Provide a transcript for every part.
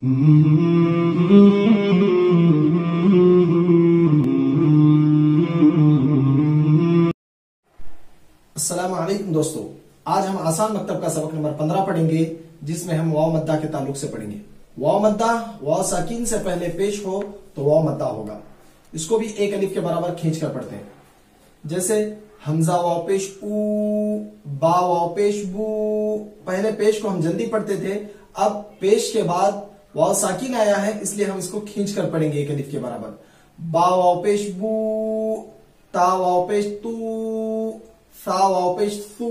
السلام علیکم دوستو، آج ہم آسان مکتب کا سبق نمبر 15 پڑھیں گے، جس میں ہم واو مدہ کے تعلق سے پڑھیں گے۔ واو مدہ واو ساکین سے پہلے پیش ہو تو واو مدہ ہوگا۔ اس کو بھی ایک الف کے برابر کھینچ کر پڑھتے ہیں، جیسے حمزہ واو پیش او، با واو پیش بو۔ پہلے پیش کو ہم جلدی پڑھتے تھے، اب پیش کے بعد واو ساکین آیا ہے، اس لیے ہم اس کو کھینچ کر پڑھیں گے ایک الف کے برابر۔ با واو پیش بو، تا واو پیش تو، ثا واو پیش ثو،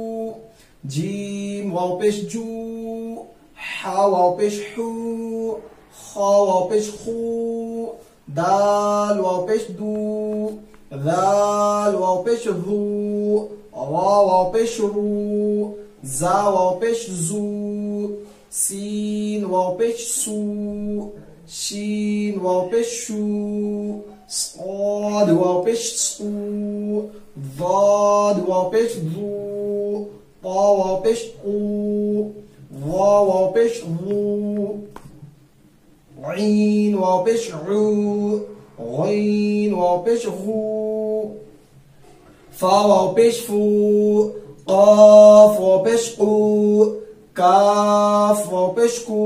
جیم واو پیش جو، حا واو پیش حو، خا واو پیش خو، دال واو پیش دو، ذال واو پیش ذو، را واو پیش رو، زا واو پیش زو، سین واو پیش سو، شین واو پیش شو، صاد واو پیش سو، ضاد واو پیش ذو، طا واو پیش قو، وا واو پیش ذو، عین واو پیش عو، غین واو پیش غو، فا واو پیش فو، قاف واو پیش قو، کاف واو پیش کو،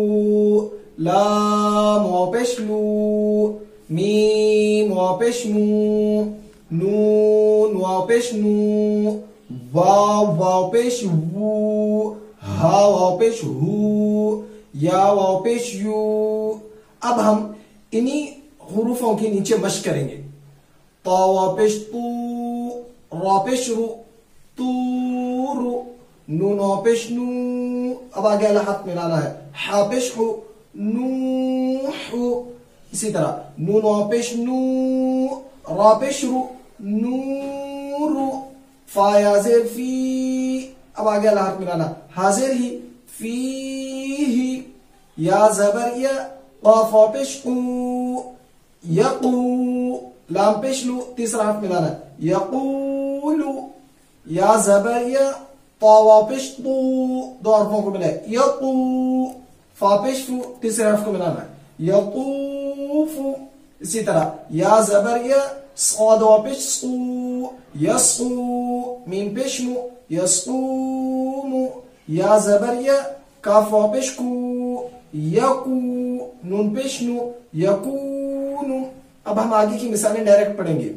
لام واو پیش لو، میم واو پیش مو، نون واو پیش نو، واو واو پیش وو، ہا واو پیش ہو، یا واو پیش یو۔ اب ہم انہی حروفوں کے نیچے مشق کریں گے۔ تا واو پیش تو، را پیش رو، تو رو، نون واو پیش نو، اب آگے الحق ملانا ہے، حا پیش ہو، نو ہو، اسی طرح نون واو پیش نو، را پیش رو، نورو، فا یا زیر فی، اب آگے الحق ملانا، حاضر ہی، فی ہی، یا زبر یا، قاف واو پیش قو، یقو، لام پیش لو، تیسرا حرف ملانا، یقولو، یا زبر یا، طا واو پیش طو، دو حرفوں کو ملائے، یقو، فا پیش فو، تیسرے حرف کو ملانا، یطوفو، اسی طرح یا زبر یا، صاد واو پیش صو، یسقو، میم پیش مو، یسقومو، یا زبر یا، کاف واو پیش کو، یکو، نون پیش نو، یکونو۔ اب ہم آگے کی مثالیں ڈائریکٹ پڑھیں گے۔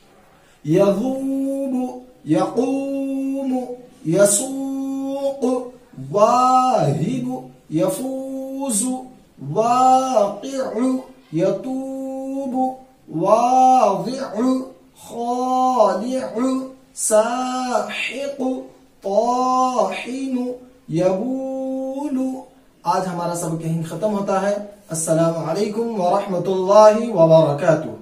یذوب، یقوم، یسوق، واہب، یفوز، واقع، یتوب، واضع، خالع، ساحق، طاحن، یبول۔ آج ہمارا سبق یہیں ختم ہوتا ہے۔ السلام علیکم ورحمۃ اللہ وبرکاتہ۔